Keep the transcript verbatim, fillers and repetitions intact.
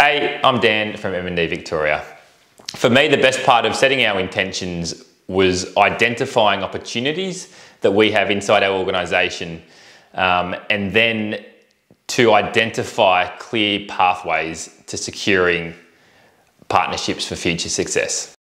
Hey, I'm Dan from M N D Victoria. For me, the best part of setting our intentions was identifying opportunities that we have inside our organisation, um, and then to identify clear pathways to securing partnerships for future success.